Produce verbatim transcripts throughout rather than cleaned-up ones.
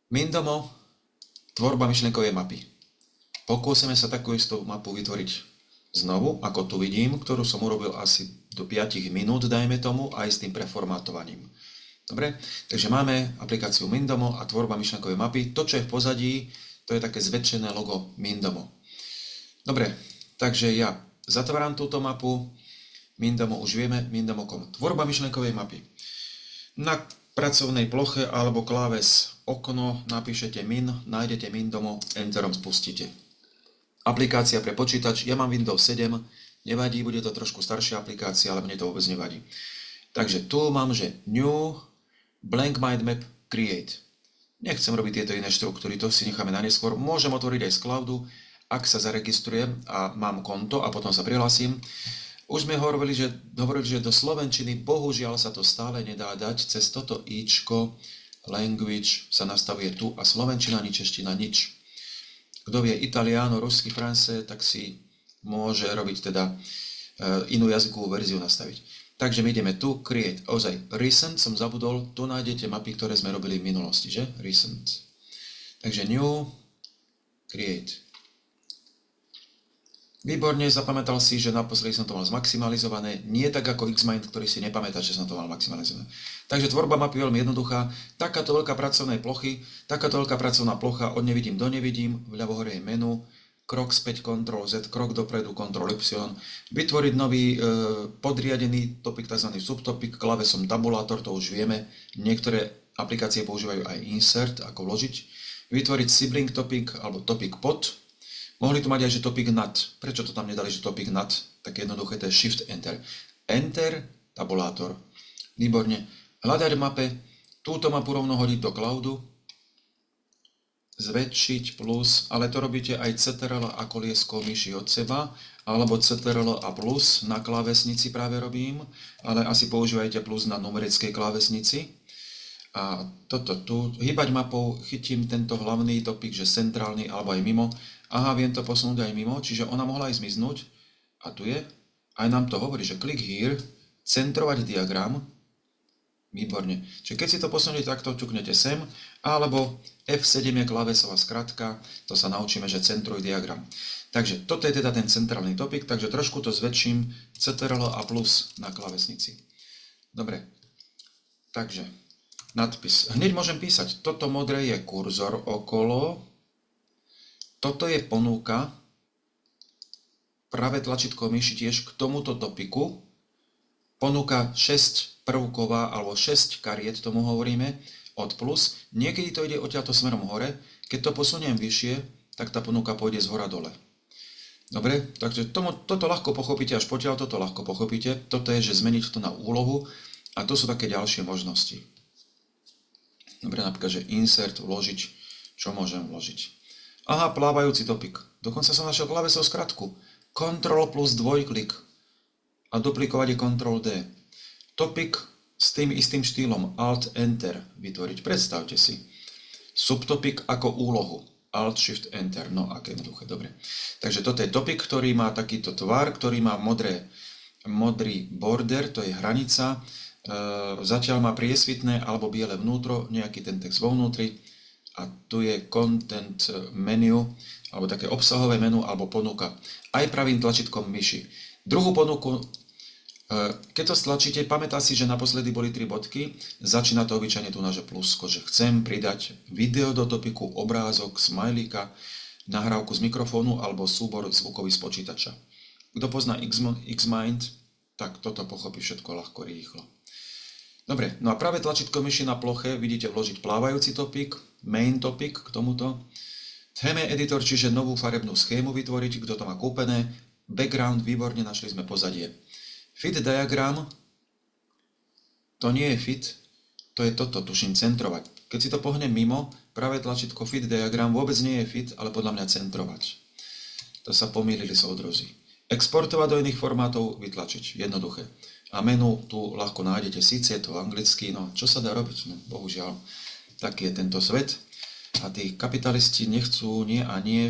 Mindomo, tvorba myšlienkovej mapy. Pokúsime sa takú istú mapu vytvoriť znovu, ako tu vidím, ktorú som urobil asi do päť minút, dajme tomu, aj s tým preformátovaním. Dobre, takže máme aplikáciu Mindomo a tvorba myšlienkovej mapy. To, čo je v pozadí, to je také zväčšené logo Mindomo. Dobre, takže ja zatváram túto mapu. Mindomo už vieme, Mindomo bodka com. Tvorba myšlienkovej mapy. Na pracovnej ploche alebo kláves okno napíšete min, nájdete Mindomo, enterom spustíte. Aplikácia pre počítač, ja mám Windows sedem, nevadí, bude to trošku staršia aplikácia, ale mne to vôbec nevadí. Takže tu mám, že New, Blank Mind Map, Create. Nechcem robiť tieto iné štruktúry, to si necháme na neskôr. Môžem otvoriť aj z cloudu, ak sa zaregistrujem a mám konto a potom sa prihlasím. Už sme hovorili, že, hovorili, že do slovenčiny bohužiaľ sa to stále nedá dať. Cez toto íčko, language sa nastavuje tu a slovenčina, nič, čeština, nič. Kto vie italiano, rusky, france, tak si môže robiť teda inú jazykovú verziu nastaviť. Takže my ideme tu, create, ozaj, recent som zabudol, tu nájdete mapy, ktoré sme robili v minulosti, že? Recent. Takže new, create. Výborne, zapamätal si, že naposledy som to mal zmaximalizované, nie tak ako Xmind, ktorý si nepamätá, že som to mal maximalizované. Takže tvorba mapy je veľmi jednoduchá, takáto veľká pracovnej plochy, takáto veľká pracovná plocha, od nevidím do nevidím, vľavo hore je menu, krok späť, Ctrl Z, krok dopredu, Ctrl Y, vytvoriť nový e, podriadený topik, tzv. Subtopik, klavesom tabulátor, to už vieme, niektoré aplikácie používajú aj insert, ako vložiť, vytvoriť sibling topic alebo topic pod. Mohli tu mať aj, že topic nad. Prečo to tam nedali, že topic nad? Tak jednoduché, to je Shift Enter. Enter, tabulátor. Výborne. Hľadať v mape, túto mapu rovno hodiť do cloudu, zväčšiť plus, ale to robíte aj Ctrl a koliesko myši od seba, alebo Ctrl a plus na klávesnici práve robím, ale asi používajte plus na numerickej klávesnici. A toto tu, hýbať mapou, chytím tento hlavný topik, že centrálny alebo aj mimo. Aha, viem to posunúť aj mimo, čiže ona mohla aj zmiznúť. A tu je, aj nám to hovorí, že click here, centrovať diagram. Výborne. Čiže keď si to posunete takto, ťuknete sem, alebo F sedem je klávesová skratka, to sa naučíme, že centruj diagram. Takže toto je teda ten centrálny topik, takže trošku to zväčším Ctrl a plus na klávesnici. Dobre, takže nadpis. Hneď môžem písať, toto modré je kurzor okolo, toto je ponuka, pravé tlačítko myši tiež k tomuto topiku, ponuka šesť prvková alebo šesť kariet, tomu hovoríme, od plus. Niekedy to ide odtiaľto smerom hore, keď to posuniem vyššie, tak tá ponuka pôjde z hora dole. Dobre, takže tomu, toto ľahko pochopíte, až potiaľ toto ľahko pochopíte. Toto je, že zmeniť to na úlohu a to sú také ďalšie možnosti. Dobre, napríklad, že insert, vložiť, čo môžem vložiť. Aha, plávajúci topik. Dokonca som našiel klávesov skratku. Ctrl plus dvojklik a duplikovať je Ctrl D. Topik s tým istým štýlom Alt Enter vytvoriť. Predstavte si. Subtopik ako úlohu. Alt Shift Enter. No, aké jednoduché, dobre. Takže toto je topik, ktorý má takýto tvar, ktorý má modré, modrý border, to je hranica. E, zatiaľ má priesvitné alebo biele vnútro, nejaký ten text vo vnútri. A tu je content menu, alebo také obsahové menu, alebo ponuka. Aj pravým tlačítkom myši. Druhú ponuku, keď to stlačíte, pamätá si, že naposledy boli tri bodky, začína to obyčajne tu naše plusko, že chcem pridať video do topiku, obrázok, smajlíka, nahrávku z mikrofónu, alebo súbor zvukový z počítača. Kto pozná Xmind, tak toto pochopí všetko ľahko, rýchlo. Dobre, no a práve tlačítko myši na ploche vidíte vložiť plávajúci topik, main topik k tomuto. Theme editor, čiže novú farebnú schému vytvoriť, kto to má kúpené. Background, výborne, našli sme pozadie. Fit diagram, to nie je fit, to je toto, tuším, centrovať. Keď si to pohnem mimo, práve tlačítko fit diagram vôbec nie je fit, ale podľa mňa centrovať. To sa pomýlili soudruzi. Exportovať do iných formátov, vytlačiť, jednoduché. A menu tu ľahko nájdete, síce je to anglicky, no čo sa dá robiť, no bohužiaľ, taký je tento svet. A tí kapitalisti nechcú nie a nie e,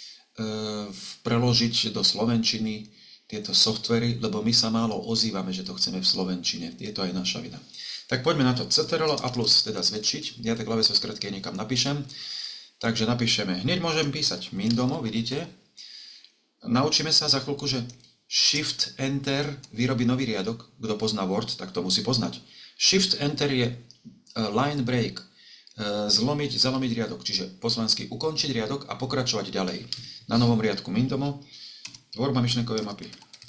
preložiť do slovenčiny tieto softvery, lebo my sa málo ozývame, že to chceme v slovenčine. Je to aj naša vina. Tak poďme na to. Ctrl a plus, teda zväčšiť. Ja tak klávesové skratky niekam napíšem. Takže napíšeme. Hneď môžem písať Mindomo, vidíte. Naučíme sa za chvíľku, že Shift Enter vyrobí nový riadok. Kto pozná Word, tak to musí poznať. Shift Enter je line break. Zlomiť, zalomiť riadok. Čiže po slovensky ukončiť riadok a pokračovať ďalej. Na novom riadku Mindomo. Tvorba myšlienkovej mapy.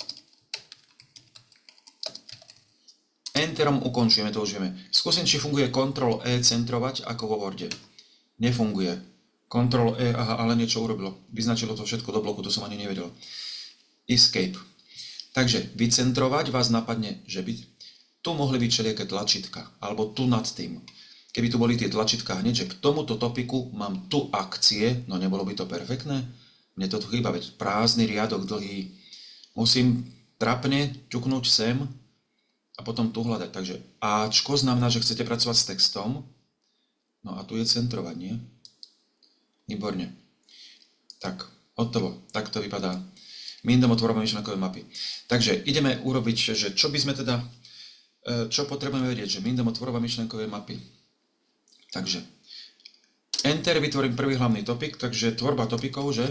Enterom ukončujeme, to už vieme. Skúsim, či funguje Ctrl E centrovať ako vo Worde. Nefunguje. Ctrl E, aha, ale niečo urobilo. Vyznačilo to všetko do bloku, to som ani nevedel. Escape. Takže vycentrovať vás napadne, že by tu mohli byť všelijaké tlačítka, alebo tu nad tým. Keby tu boli tie tlačítka hneď, že k tomuto topiku mám tu akcie, no nebolo by to perfektné? Mne to tu chýba, veď prázdny riadok dlhý. Musím trapne ťuknúť sem, a potom tu hľadať. Takže Ačko znamená, že chcete pracovať s textom. No a tu je centrovať, nie? Výborne. Tak, hotovo. Tak to vypadá. Mindomo tvorba myšlienkovej mapy. Takže ideme urobiť, že čo by sme teda, čo potrebujeme vedieť, že Mindomo tvorba myšlienkovej mapy. Takže Enter, vytvorím prvý hlavný topik, takže tvorba topikov, že?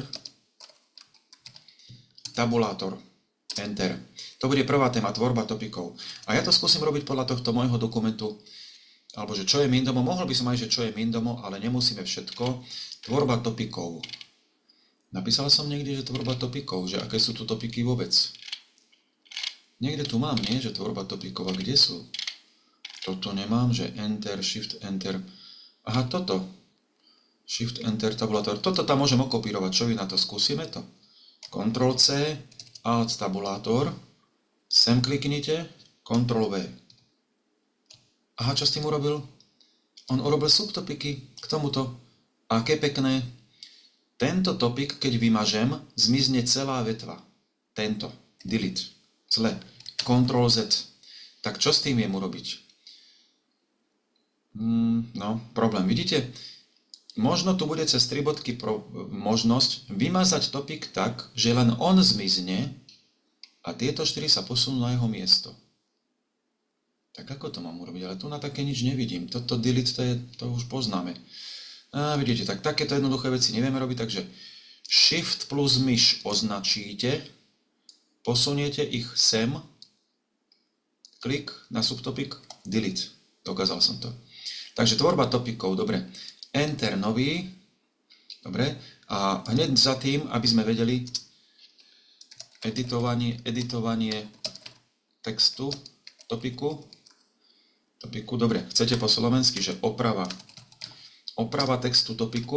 Tabulátor. Enter. To bude prvá téma, tvorba topikov. A ja to skúsim robiť podľa tohto môjho dokumentu, alebo že čo je Mindomo. Mohol by som aj, že čo je Mindomo, ale nemusíme všetko. Tvorba topikov. Napísal som niekde, že tvorba topikov, že aké sú tu topiky vôbec. Niekde tu mám, nie? Že tvorba topikov. A kde sú? Toto nemám, že Enter, Shift, Enter. Aha, toto. Shift, Enter, tabulátor. Toto tam môžem okopírovať. Čo vy na to? Skúsime to. Ctrl C, Alt, tabulátor. Sem kliknite, Ctrl V. Aha, čo s tým urobil? On urobil subtopiky k tomuto. Aké pekné. Tento topik, keď vymažem, zmizne celá vetva. Tento. Delete. Zle. Ctrl Z. Tak čo s tým viem urobiť? Hmm, no, problém. Vidíte? Možno tu bude cez tri bodky pro, možnosť vymazať topik tak, že len on zmizne a tieto štyri sa posunú na jeho miesto. Tak ako to mám urobiť? Ale tu na také nič nevidím. Toto delete, to, je, to už poznáme. A vidíte, tak takéto jednoduché veci nevieme robiť, takže Shift plus myš označíte, posuniete ich sem, klik na subtopik, delete. Dokázal som to. Takže tvorba topikov, dobre. Enter nový, dobre. A hneď za tým, aby sme vedeli, editovanie, editovanie textu, topiku, topiku, dobre, chcete po slovensky, že oprava, oprava textu topiku,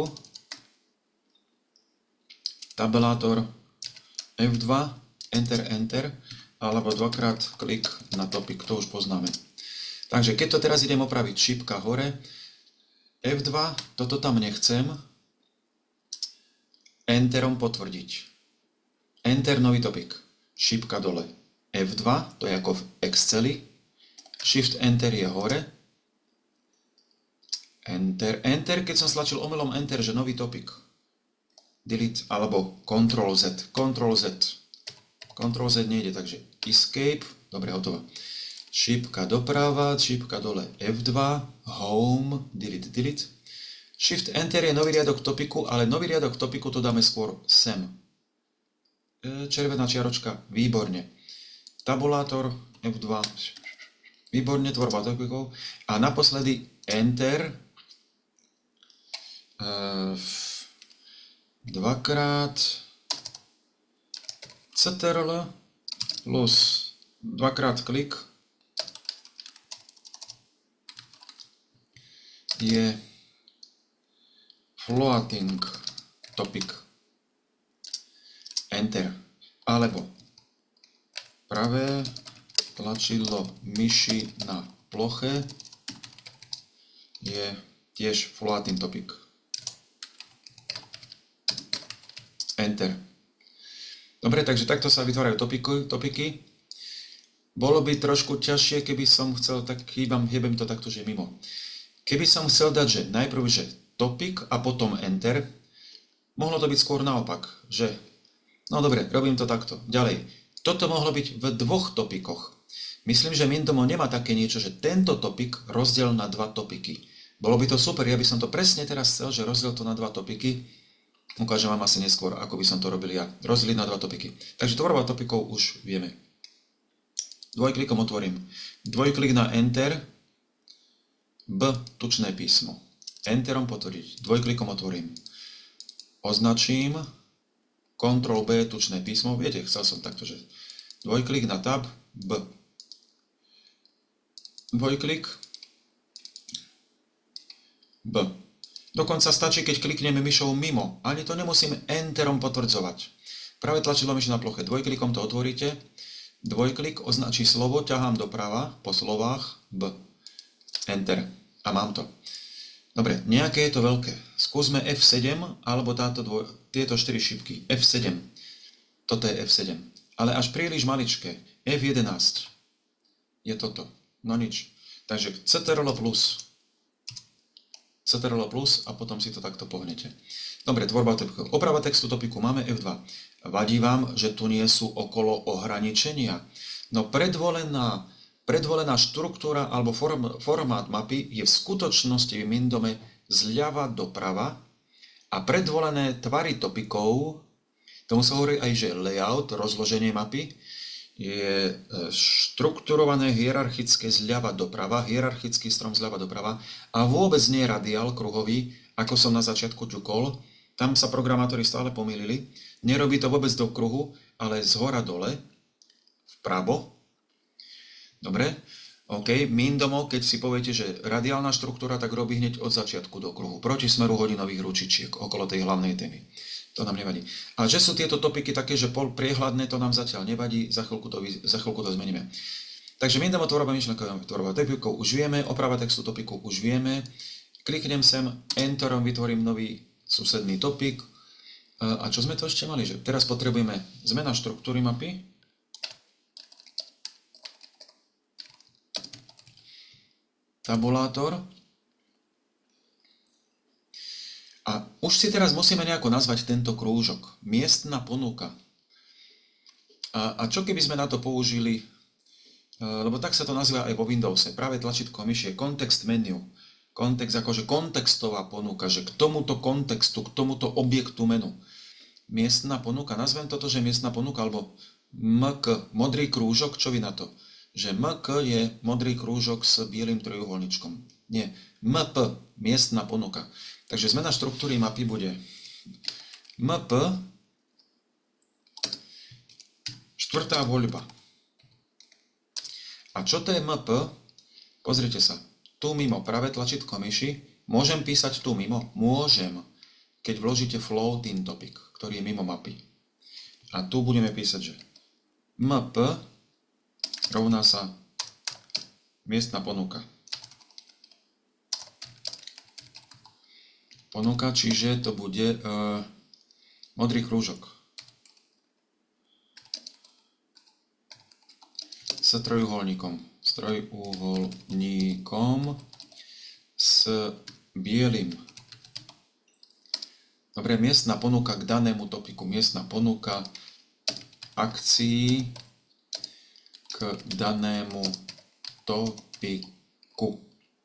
tabulátor F dva, Enter, Enter, alebo dvakrát klik na topik, to už poznáme. Takže keď to teraz idem opraviť, šipka hore, F dva, toto tam nechcem, Enterom potvrdiť. Enter, nový topik, šipka dole, F dva, to je ako v Exceli, Shift Enter je hore, Enter, Enter, keď som stlačil omylom Enter, že nový topik, delete, alebo Ctrl Z, Ctrl Z, Ctrl Z nejde, takže Escape, dobre, hotovo. Šipka doprava, šipka dole F dva, Home, delete, delete. Shift Enter je nový riadok topiku, ale nový riadok topiku to dáme skôr sem. Červená čiaročka, výborne. Tabulátor F dva, výborne, tvorba topikov. A naposledy Enter, dvakrát Ctrl plus dvakrát klik je floating topic. Enter. Alebo pravé tlačidlo myši na ploche je tiež floating topic. Enter. Dobre, takže takto sa vytvárajú topiky. topiky. Bolo by trošku ťažšie, keby som chcel, tak chýbam, hýbem to takto, že mimo. Keby som chcel dať, že najprv, že topik a potom Enter, mohlo to byť skôr naopak, že, no dobre, robím to takto. Ďalej, toto mohlo byť v dvoch topikoch. Myslím, že Mindomo nemá také niečo, že tento topik rozdiel na dva topiky. Bolo by to super, ja by som to presne teraz chcel, že rozdiel to na dva topiky. Ukážem vám asi neskôr, ako by som to robil ja. Rozdeliť na dva topiky. Takže tvorba topikov už vieme. Dvojklikom otvorím. Dvojklik na Enter. B, tučné písmo. Enterom potvrdiť. Dvojklikom otvorím. Označím. Ctrl B, tučné písmo. Viete, chcel som takto, že dvojklik na Tab. B. Dvojklik. B. Dokonca stačí, keď klikneme myšou mimo. Ani to nemusíme Enterom potvrdzovať. Práve tlačidlo myši na ploche. Dvojklikom to otvoríte. Dvojklik označí slovo, ťahám doprava po slovách B. Enter. A mám to. Dobre, nejaké je to veľké. Skúsme F sedem alebo táto dvoj, tieto štyri šipky. F sedem. Toto je F sedem. Ale až príliš maličké. F jedenásť. Je toto. No nič. Takže Ctrl plus. Ctrl plus a potom si to takto pohnete. Dobre, tvorba topiku. Oprava textu topiku máme F dva. Vadí vám, že tu nie sú okolo ohraničenia? No predvolená, predvolená štruktúra alebo form, formát mapy je v skutočnosti v Mindome zľava doprava a predvolené tvary topikov, tomu sa hovorí aj, že layout, rozloženie mapy, je štrukturované hierarchické zľava doprava, hierarchický strom zľava doprava a vôbec nie radiál kruhový, ako som na začiatku ťukol. Tam sa programátori stále pomýlili. Nerobí to vôbec do kruhu, ale z hora dole, vpravo. Dobre? OK. Mindomo, keď si poviete, že radiálna štruktúra, tak robí hneď od začiatku do kruhu. Proti smeru hodinových ručičiek okolo tej hlavnej témy. To nám nevadí. A že sú tieto topiky také, že pol priehľadné, to nám zatiaľ nevadí, za chvíľku to, za chvíľku to zmeníme. Takže Mindomo tvorba myšlenková tvorba topikov už vieme, oprava textu topiku už vieme. Kliknem sem, Enterom vytvorím nový susedný topik. A čo sme to ešte mali? Že teraz potrebujeme zmena štruktúry mapy. Tabulátor. A už si teraz musíme nejako nazvať tento krúžok. Miestna ponuka. A, a čo keby sme na to použili, lebo tak sa to nazýva aj vo Windowse, práve tlačítko myši je context menu. Kontext akože kontextová ponuka, že k tomuto kontextu, k tomuto objektu menu. Miestna ponuka, nazvem toto, že miestna ponuka, alebo M K, modrý krúžok, čo vy na to? Že M K je modrý krúžok s bielým trojuholničkom. Nie, M P, miestna ponuka. Takže zmena štruktúry mapy bude M P, štvrtá voľba. A čo to je M P? Pozrite sa, tu mimo pravé tlačítko myši, môžem písať tu mimo? Môžem, keď vložíte floating topic, ktorý je mimo mapy. A tu budeme písať, že M P rovná sa miestna ponuka. Ponuka, čiže to bude uh, modrý krúžok. S trojuholníkom. S trojuholníkom s bielým. Dobre, miestna ponuka k danému topiku. Miestna ponuka akcií k danému topiku.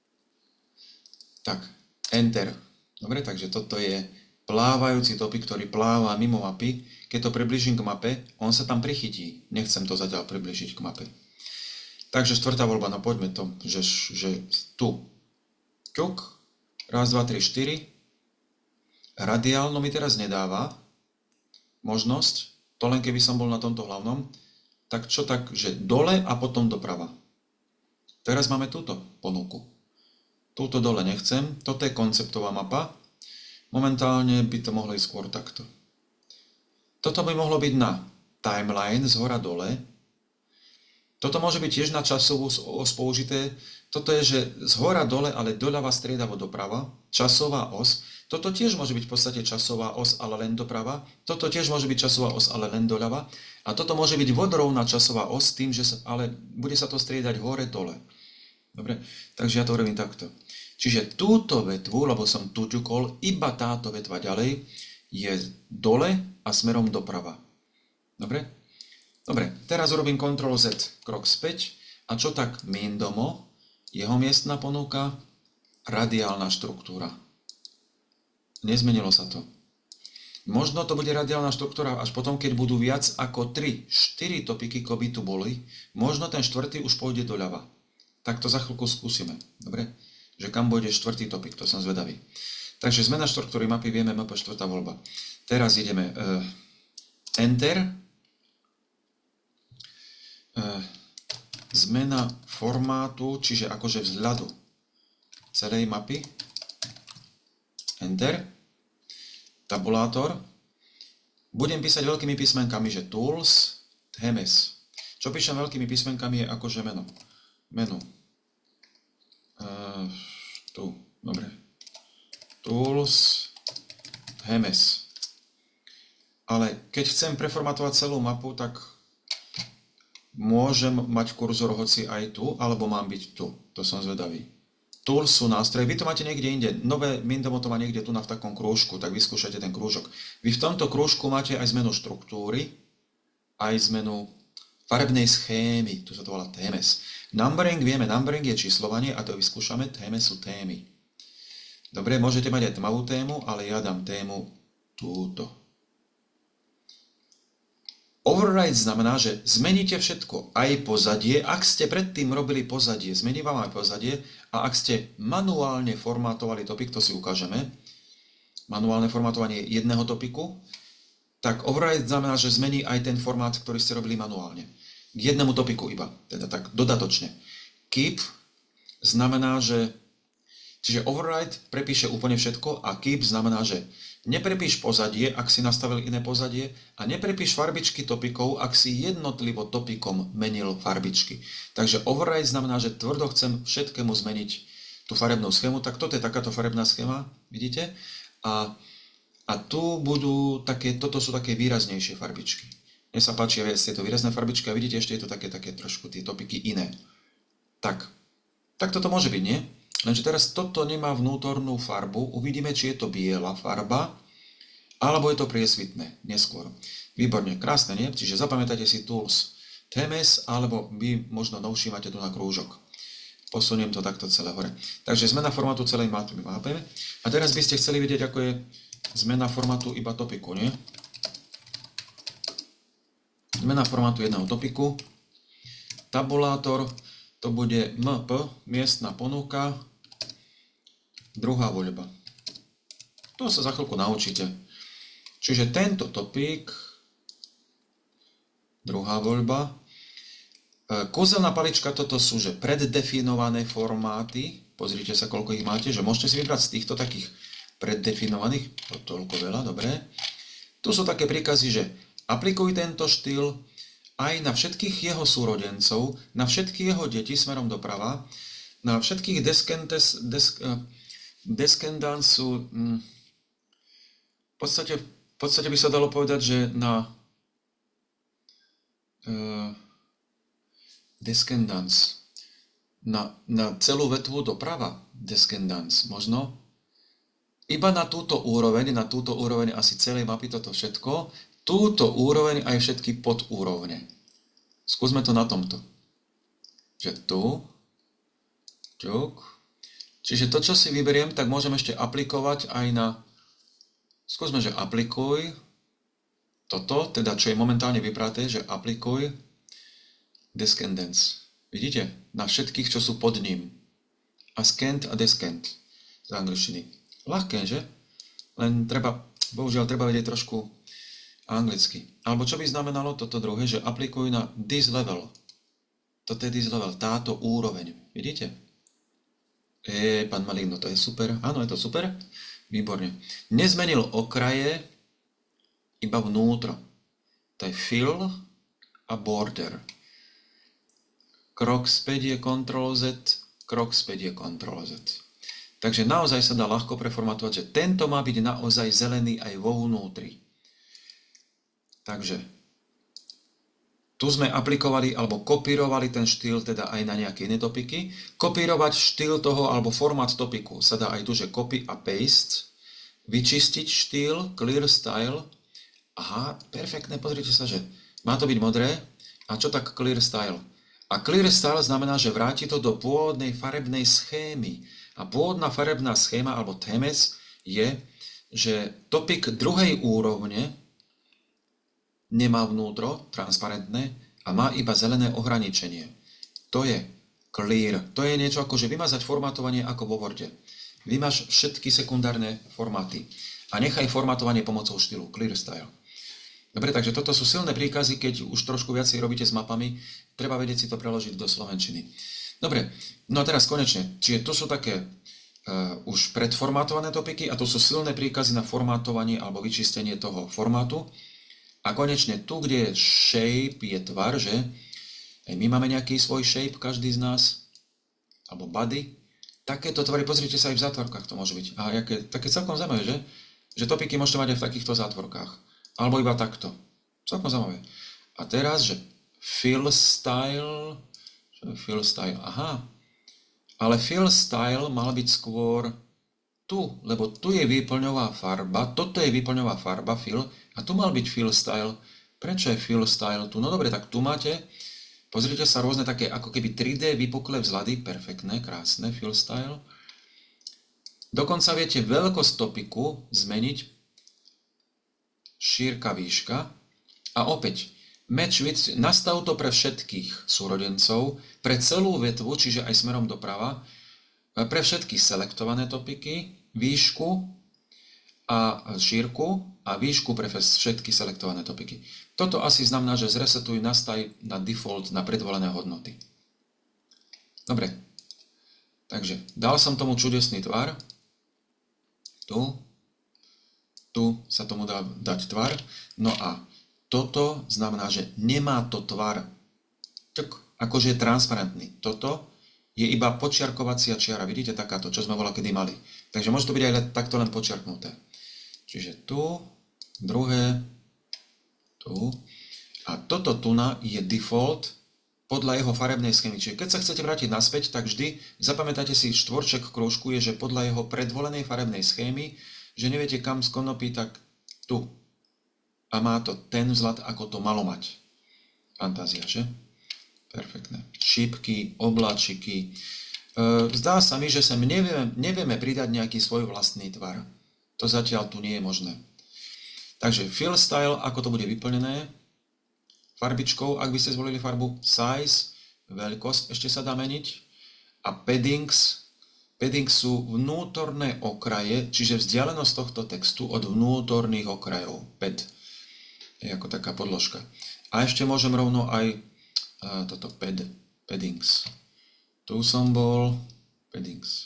Tak, Enter. Dobre, takže toto je plávajúci topik, ktorý pláva mimo mapy. Keď to približím k mape, on sa tam prichytí. Nechcem to zatiaľ približiť k mape. Takže štvrtá voľba, no poďme to, že, že tu. Ťuk, raz, dva, tri, štyri. Radiálno mi teraz nedáva možnosť, to len keby som bol na tomto hlavnom. Tak čo tak, že dole a potom doprava. Teraz máme túto ponuku. Túto dole nechcem, toto je konceptová mapa. Momentálne by to mohlo ísť skôr takto. Toto by mohlo byť na timeline z hora dole. Toto môže byť tiež na časovú os použité. Toto je, že z hora dole, ale doľava striedavo doprava. Časová os. Toto tiež môže byť v podstate časová os, ale len doprava. Toto tiež môže byť časová os, ale len doľava. A toto môže byť vodorovná časová os, tým, že sa, ale bude sa to striedať hore dole. Dobre, takže ja to robím takto. Čiže túto vetvu, lebo som tu ťukol, iba táto vetva ďalej je dole a smerom doprava. Dobre? Dobre, teraz urobím kontrol Z, krok späť A čo tak Mindomo? Jeho miestna ponuka, radiálna štruktúra. Nezmenilo sa to. Možno to bude radiálna štruktúra až potom, keď budú viac ako tri štyri topiky, ako by tu boli. Možno ten štvrtý už pôjde doľava. Tak to za chvíľku skúsime. Dobre? Že kam pôjde štvrtý topik, to som zvedavý. Takže zmena štruktúry mapy, vieme em pé štvrtá voľba. Teraz ideme uh, Enter. Uh, zmena formátu, čiže akože vzhľadu celej mapy. Enter. Tabulátor. Budem písať veľkými písmenkami, že Tools, Themes. Čo píšem veľkými písmenkami je akože meno. Menu. Uh, tu, dobre. Tools, Themes. Ale keď chcem preformatovať celú mapu, tak môžem mať kurzor hoci aj tu, alebo mám byť tu. To som zvedavý. Tools sú nástroje. Vy to máte niekde inde. Nové Mindomo to má niekde tu na v takom krúžku, tak vyskúšajte ten krúžok. Vy v tomto krúžku máte aj zmenu štruktúry, aj zmenu farebnej schémy. Tu sa to volá Themes. Numbering, vieme, numbering je číslovanie a to vyskúšame. Themes sú témy. Dobre, môžete mať aj tmavú tému, ale ja dám tému túto. Override znamená, že zmeníte všetko, aj pozadie. Ak ste predtým robili pozadie, zmení vám aj pozadie. A ak ste manuálne formátovali topik, to si ukážeme, manuálne formátovanie jedného topiku, tak override znamená, že zmení aj ten formát, ktorý ste robili manuálne. K jednému topiku iba, teda tak dodatočne. Keep znamená, že čiže override prepíše úplne všetko a keep znamená, že neprepíš pozadie, ak si nastavil iné pozadie a neprepíš farbičky topikov, ak si jednotlivo topikom menil farbičky. Takže override znamená, že tvrdo chcem všetkému zmeniť tú farebnú schému, tak toto je takáto farebná schéma, vidíte? A, a tu budú také, toto sú také výraznejšie farbičky. Mne sa páčia viac tieto výrazné farbičky a vidíte, ešte je to také, také trošku tie topiky iné. Tak, tak toto môže byť, nie? Lenže teraz toto nemá vnútornú farbu, uvidíme, či je to biela farba, alebo je to priesvitné, neskôr. Výborne, krásne, nie? Čiže zapamätajte si Tools, Themes, alebo vy možno novší máte tu na krúžok. Posuniem to takto celé hore. Takže zmena formátu celej mapy máme. A teraz by ste chceli vidieť, ako je zmena formátu iba topiku, nie? Zmena formátu jedného topiku. Tabulátor, to bude em pé, miestna ponuka. Druhá voľba. To sa za chvíľku naučíte. Čiže tento topík, druhá voľba. Kúzelná palička, toto sú že preddefinované formáty. Pozrite sa, koľko ich máte, že môžete si vybrať z týchto takých preddefinovaných. To toľko veľa, dobre. Tu sú také príkazy, že aplikuj tento štýl aj na všetkých jeho súrodencov, na všetky jeho deti smerom doprava, na všetkých deskentes, desk, Descendants sú, hm, v, podstate, v podstate by sa dalo povedať, že na uh, Descendants, na, na celú vetvu doprava Descendants, možno, iba na túto úroveň, na túto úroveň asi celej mapy toto všetko, túto úroveň aj všetky podúrovne. Skúsme to na tomto. Že tu, čuk. Čiže to, čo si vyberiem, tak môžem ešte aplikovať aj na... Skúsme, že aplikuj toto, teda čo je momentálne vybraté, že aplikuj Descendants. Vidíte? Na všetkých, čo sú pod ním. A scant a descant z angličtiny. Ľahké, že? Len treba, bohužiaľ, treba vedieť trošku anglicky. Alebo čo by znamenalo toto druhé, že aplikuj na this level. Toto je this level, táto úroveň. Vidíte? E, pán Maligno, to je super. Áno, je to super. Výborne. Nezmenil okraje, iba vnútro. To je fill a border. Krok späť je Ctrl Z, krok späť je Ctrl Z. Takže naozaj sa dá ľahko preformatovať, že tento má byť naozaj zelený aj vo vnútri. Takže tu sme aplikovali alebo kopírovali ten štýl teda aj na nejaké iné topiky. Kopírovať štýl toho alebo formát topiku sa dá aj tu, že copy a paste. Vyčistiť štýl, clear style. Aha, perfektné, pozrite sa, že má to byť modré. A čo tak clear style? A clear style znamená, že vráti to do pôvodnej farebnej schémy. A pôvodná farebná schéma alebo témec je, že topik druhej úrovne nemá vnútro transparentné a má iba zelené ohraničenie. To je clear. To je niečo ako, že vymazať formátovanie ako vo Worde. Vymaž všetky sekundárne formáty a nechaj formátovanie pomocou štýlu clear style. Dobre, takže toto sú silné príkazy, keď už trošku viacej robíte s mapami, treba vedieť si to preložiť do slovenčiny. Dobre, no a teraz konečne, čiže to sú také uh, už predformátované topiky a to sú silné príkazy na formátovanie alebo vyčistenie toho formátu. A konečne tu, kde je shape, je tvar, že aj my máme nejaký svoj shape, každý z nás, alebo body. Takéto tvary, pozrite sa, aj v zátvorkách to môže byť. A jaké, také celkom zaujímavé, že? Že topiky môžete mať aj v takýchto zátvorkách. Alebo iba takto. Celkom zaujímavé. A teraz, že fill style, čo je fill style? Aha. Ale fill style mal byť skôr tu, lebo tu je výplňová farba, toto je výplňová farba, fill, a tu mal byť fill style. Prečo je fill style tu? No dobre, tak tu máte, pozrite sa, rôzne také ako keby tri dé vypuklé vzhľady, perfektné, krásne, fill style. Dokonca viete veľkosť topiku zmeniť, šírka, výška. A opäť, match width, nastav to pre všetkých súrodencov, pre celú vetvu, čiže aj smerom doprava, pre všetky selektované topiky, výšku a šírku a výšku pre všetky selektované topiky. Toto asi znamená, že zresetuj, nastav na default, na predvolené hodnoty. Dobre, takže dal som tomu čudesný tvar. Tu. Tu sa tomu dá dať tvar. No a toto znamená, že nemá to tvar, tak akože je transparentný. Toto je iba počiarkovacia čiara. Vidíte, takáto, čo sme voľakedy mali. Takže môže to byť aj takto len počiarknuté. Čiže tu, druhé, tu. A toto tuna je default podľa jeho farebnej schémy. Čiže keď sa chcete vrátiť naspäť, tak vždy zapamätajte si štvorček v krúžku je, že podľa jeho predvolenej farebnej schémy, že neviete kam z konopy, tak tu. A má to ten vzhľad, ako to malo mať. Fantázia, že? Perfektné. Šípky, obláčiky. Zdá sa mi, že sem nevieme, nevieme pridať nejaký svoj vlastný tvar. To zatiaľ tu nie je možné. Takže fill style, ako to bude vyplnené. Farbičkou, ak by ste zvolili farbu, size, veľkosť ešte sa dá meniť. A paddings, paddings sú vnútorné okraje, čiže vzdialenosť tohto textu od vnútorných okrajov. Pad je ako taká podložka. A ešte môžem rovno aj uh, toto pad, paddings. Tu som bol, paddings.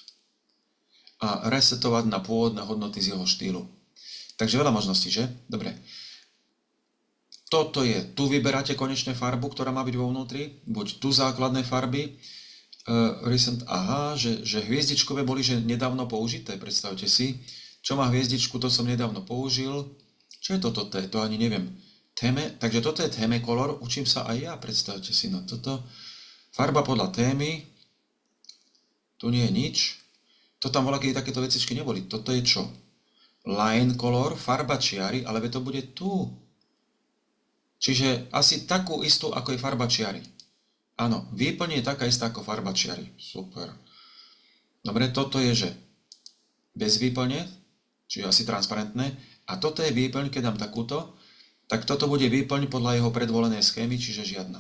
A resetovať na pôvodné hodnoty z jeho štýlu. Takže veľa možností, že? Dobre. Toto je, tu vyberáte konečne farbu, ktorá má byť vo vnútri, buď tu základné farby, uh, recent, aha, že, že hviezdičkové boli že nedávno použité, predstavte si. Čo má hviezdičku, to som nedávno použil. Čo je toto? To, to ani neviem. Téme, takže toto je téme color, učím sa aj ja, predstavte si. No toto, farba podľa témy, tu nie je nič. To tam bola, keď takéto vecičky neboli. Toto je čo? Line color, farba čiary, ale to bude tu. Čiže asi takú istú, ako je farba čiary. Áno, výplň je taká istá ako farba čiary. Super. Dobre, toto je, že bez výplne, čiže asi transparentné. A toto je výplň, keď dám takúto, tak toto bude výplň podľa jeho predvolenej schémy, čiže žiadna.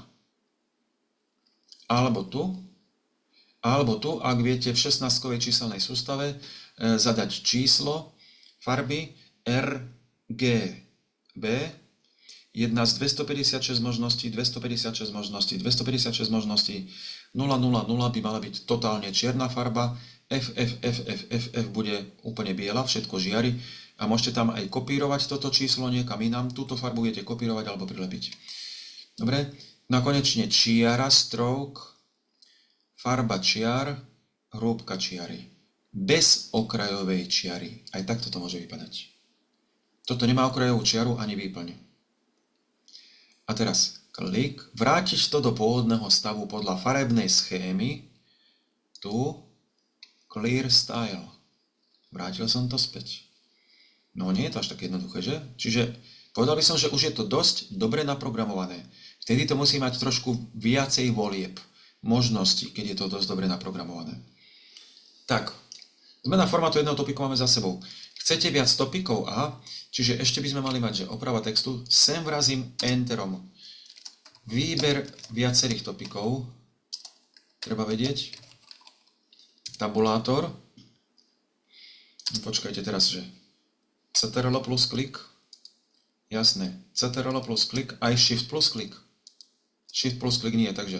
Alebo tu, alebo tu, ak viete v šestnástkovej číselnej sústave e, zadať číslo farby er gé bé, jedna z dvestopäťdesiatšesť možností, dvestopäťdesiatšesť možností, dvestopäťdesiatšesť možností, nula nula nula by mala byť totálne čierna farba, ef ef ef ef ef ef bude úplne biela, všetko žiari a môžete tam aj kopírovať toto číslo niekam inám, túto farbu viete kopírovať alebo prilepiť. Dobre, no a konečne čiara, stroke, farba čiar, hrúbka čiary. Bez okrajovej čiary. Aj takto to môže vypadať. Toto nemá okrajovú čiaru ani výplň. A teraz klik, vrátiť to do pôvodného stavu podľa farebnej schémy. Tu, clear style. Vrátil som to späť. No nie je to až také jednoduché, že? Čiže povedal by som, že už je to dosť dobre naprogramované. Vtedy to musí mať trošku viacej volieb. možnosti, keď je to dosť dobre naprogramované. Tak, zmena formátu jedného topiku máme za sebou. Chcete viac topikov? Aha, čiže ešte by sme mali mať, že oprava textu, sem vrazím Enterom. Výber viacerých topikov, treba vedieť. Tabulátor. Počkajte teraz, že Ctrl plus klik. Jasné. Ctrl plus klik, aj Shift plus klik. Shift plus klik nie, takže.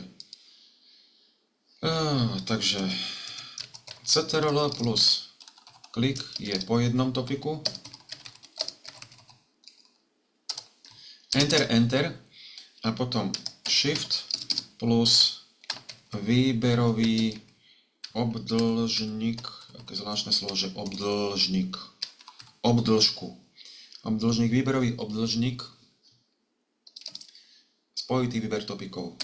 Uh, takže Ctrl plus klik je po jednom topiku. Enter, Enter a potom Shift plus výberový obdĺžnik, aké zvláštne slovo, že obdĺžnik, obdĺžku. Obdĺžnik, výberový obdĺžnik, spojitý výber topikov.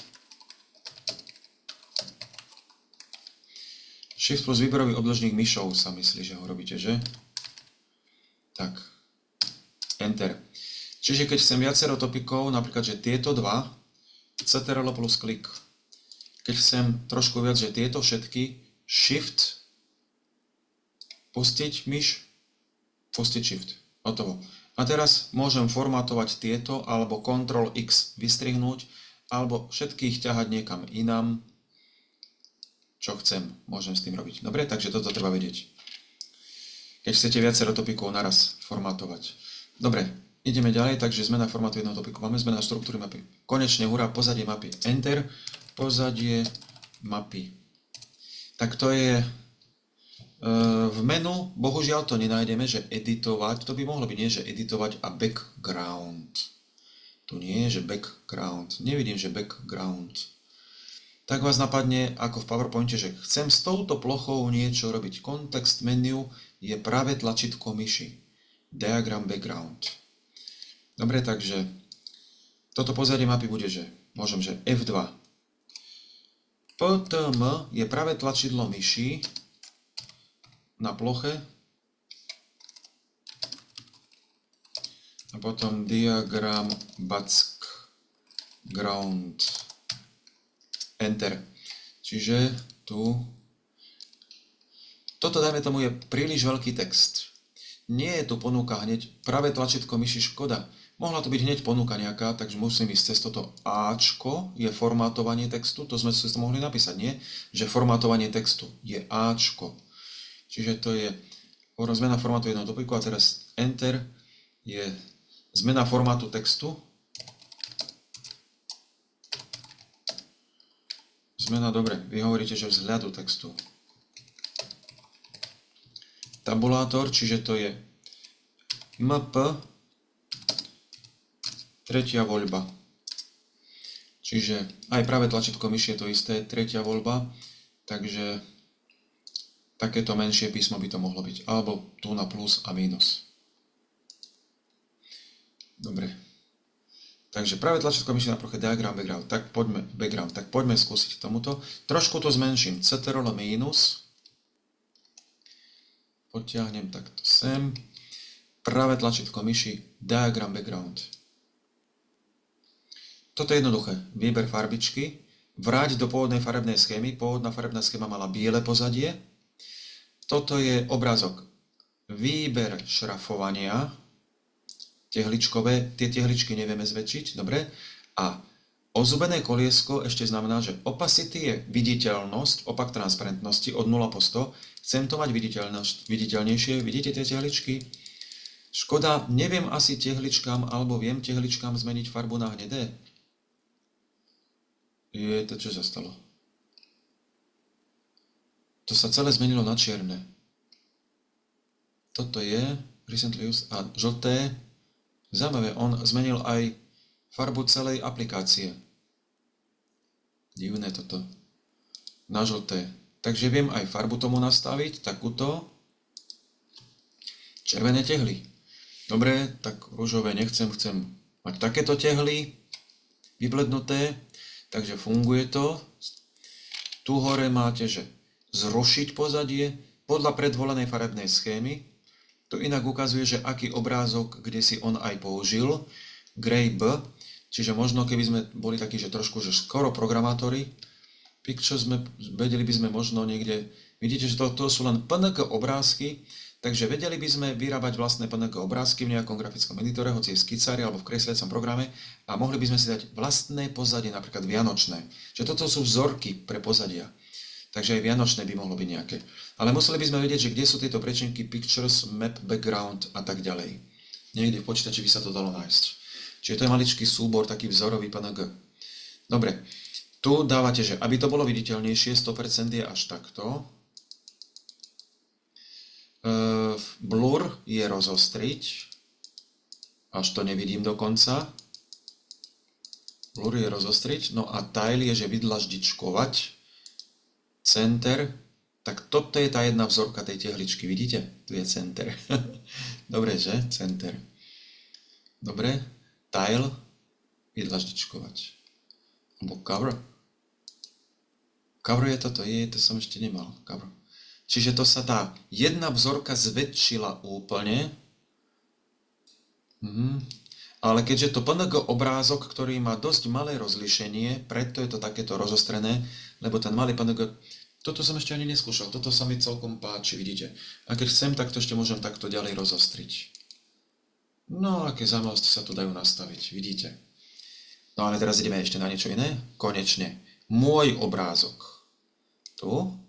Shift plus výberový obdĺžnik myšou sa myslí, že ho robíte, že? Tak. Enter. Čiže keď chcem viacero topikov, napríklad, že tieto dva, Ctrl plus klik. Keď chcem trošku viac, že tieto všetky, Shift, pustiť myš, pustiť Shift. Hotovo. A teraz môžem formátovať tieto, alebo Ctrl X vystrihnúť, alebo všetkých ťahať niekam inám, čo chcem, môžem s tým robiť. Dobre, takže toto treba vedieť. Keď chcete viacero topikov naraz formátovať. Dobre, ideme ďalej, takže zmena formátu jedného topiku. Máme zmena štruktúry mapy. Konečne, hurá, pozadie mapy. Enter, pozadie mapy. Tak to je v menu, bohužiaľ to nenájdeme, že editovať, to by mohlo byť nie, že editovať a background. Tu nie je, že background. Nevidím, že background. Tak vás napadne, ako v PowerPointe, že chcem s touto plochou niečo robiť. Kontext menu je práve tlačítko myši. Diagram background. Dobre, takže toto pozadie mapy bude, že môžem, že F dva. P T M je práve tlačidlo myši na ploche a potom diagram background. Enter. Čiže tu toto, dajme tomu, je príliš veľký text. Nie je tu ponuka hneď, práve tlačítko myši, škoda. Mohla to byť hneď ponuka nejaká, takže musím ísť cez toto Ačko, je formátovanie textu, to sme si to mohli napísať, nie? Že formátovanie textu je Ačko. Čiže to je zmena formátu jedného topiku a teraz Enter je zmena formátu textu. Zmena, dobre, vy hovoríte, že vzhľadu textu. Tabulátor, čiže to je M P, tretia voľba. Čiže aj práve tlačítko myši je to isté, tretia voľba, takže takéto menšie písmo by to mohlo byť. Alebo tu na plus a mínus. Dobre. Takže práve tlačítko myši na ploche diagram background. Tak poďme, background. Tak poďme skúsiť tomuto. Trošku to zmenším. Ctrl mínus. Potiahnem takto sem. Práve tlačítko myši diagram background. Toto je jednoduché. Výber farbičky. Vráť do pôvodnej farebnej schémy. Pôvodná farebná schéma mala biele pozadie. Toto je obrázok. Výber šrafovania, tehličkové, tie tehličky nevieme zväčšiť, dobre? A ozubené koliesko ešte znamená, že opacity je viditeľnosť, opak transparentnosti od nula po sto. Chcem to mať viditeľnejšie, vidíte tie tehličky? Škoda, neviem asi tehličkám, alebo viem tehličkám zmeniť farbu na hnedé. Je to, čo sa stalo? To sa celé zmenilo na čierne. Toto je recently used a žlté. Zaujímavé, on zmenil aj farbu celej aplikácie. Divné toto. Na žlté. Takže viem aj farbu tomu nastaviť, takúto. Červené tehly. Dobre, tak ružové nechcem, chcem mať takéto tehly vyblednuté. Takže funguje to. Tu hore máte, že zrušiť pozadie podľa predvolenej farebnej schémy. Tu inak ukazuje, že aký obrázok, kde si on aj použil. Grey B, čiže možno keby sme boli takí, že trošku že skoro programátori, Pictures map, vedeli by sme možno niekde, vidíte, že to, to sú len pé en gé obrázky, takže vedeli by sme vyrábať vlastné pé en gé obrázky v nejakom grafickom editore, hoci v skicári alebo v kresliacom programe a mohli by sme si dať vlastné pozadie, napríklad vianočné. Že toto sú vzorky pre pozadia. Takže aj vianočné by mohlo byť nejaké. Ale museli by sme vedieť, že kde sú tieto prečinky Pictures, Map, Background a tak ďalej. Niekde v počítači by sa to dalo nájsť. Čiže to je maličký súbor, taký vzorový pé en gé. Dobre, tu dávate, že aby to bolo viditeľnejšie, sto percent je až takto. Uh, blur je rozostriť, až to nevidím dokonca. Blur je rozostriť, no a tile je, že vydlaždičkovať. Center, tak toto je tá jedna vzorka tej tehličky, vidíte? Tu je center. Dobre, že? Center. Dobre, tile, vydlaždičkovať. Alebo cover. Cover je toto, je, to som ešte nemal. Cover. Čiže to sa tá jedna vzorka zväčšila úplne. Mhm. Ale keďže to pé en gé obrázok, ktorý má dosť malé rozlíšenie, preto je to takéto rozostrené, lebo ten malý pé en gé, toto som ešte ani neskúšal, toto sa mi celkom páči, vidíte. A keď chcem, tak to ešte môžem takto ďalej rozostriť. No, aké zaujímavosti sa tu dajú nastaviť, vidíte. No ale teraz ideme ešte na niečo iné. Konečne. Môj obrázok. Tu.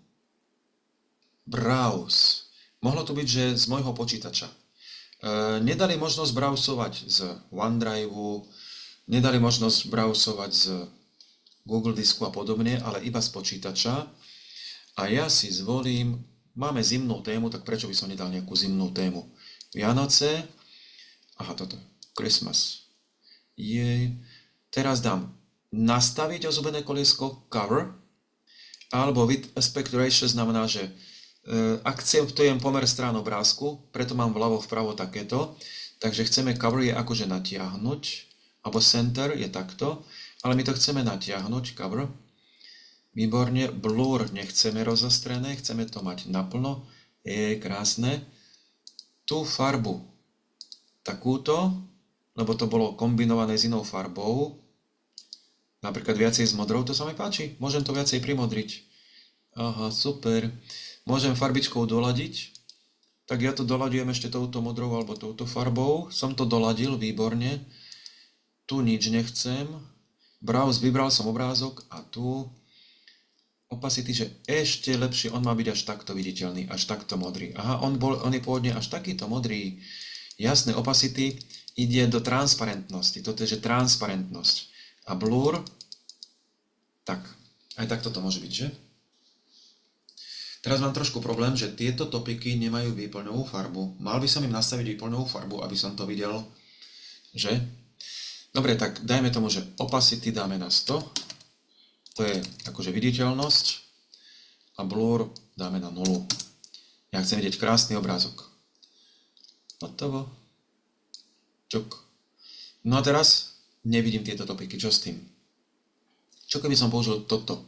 Browse. Mohlo to byť, že z môjho počítača. E, nedali možnosť browsovať z OneDriveu, nedali možnosť browsovať z Google disku a podobne, ale iba z počítača. A ja si zvolím, máme zimnú tému, tak prečo by som nedal nejakú zimnú tému? Vianoce, aha, toto, Christmas. Jej. Teraz dám nastaviť ozubené koliesko, cover, alebo with aspect ratio znamená, že e, akceptujem pomer strán obrázku, preto mám vľavo vpravo takéto, takže chceme cover je akože natiahnuť, alebo center je takto, ale my to chceme natiahnuť, cover. Výborne, blur nechceme rozostrené, chceme to mať naplno, je krásne. Tú farbu, takúto, lebo to bolo kombinované s inou farbou, napríklad viacej s modrou, to sa mi páči, môžem to viacej primodriť. Aha, super. Môžem farbičkou doladiť, tak ja to doladujem ešte touto modrou alebo touto farbou, som to doladil, výborne. Tu nič nechcem, browse, vybral som obrázok a tu opacity, že ešte lepšie, on má byť až takto viditeľný, až takto modrý. Aha, on, bol, on je pôvodne až takýto modrý. Jasné, opacity ide do transparentnosti, toto je, že transparentnosť. A blur, tak, aj takto to môže byť, že? Teraz mám trošku problém, že tieto topiky nemajú výplňovú farbu. Mal by som im nastaviť výplňovú farbu, aby som to videl, že? Dobre, tak dajme tomu, že opacity dáme na sto. To je akože viditeľnosť. A blur dáme na nulu. Ja chcem vidieť krásny obrázok. Hotovo. Čuk. No a teraz nevidím tieto topiky. Čo s tým? Čo keby som použil toto?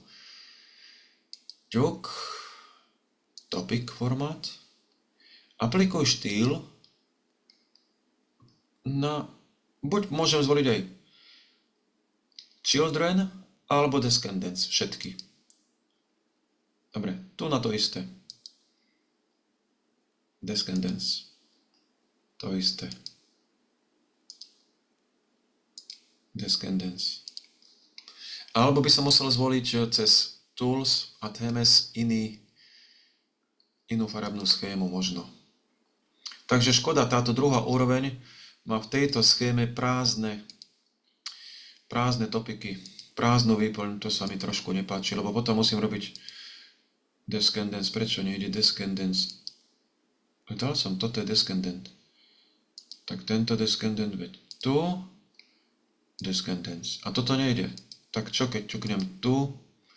Čuk. Topic formát. Aplikuj štýl. Na... Buď môžem zvoliť aj children, alebo descendants, všetky. Dobre, tu na to isté. Descendants. To isté. Descendants. Alebo by som musel zvoliť cez Tools a té em es iný, inú farebnú schému možno. Takže škoda, táto druhá úroveň má v tejto schéme prázdne, prázdne topiky. Prázdnu výplň, to sa mi trošku nepáči, lebo potom musím robiť descendants. Prečo nejde descendants? Dal som, toto je descendant. Tak tento descendant veď tu, descendants. A toto nejde. Tak čo, keď čuknem tu,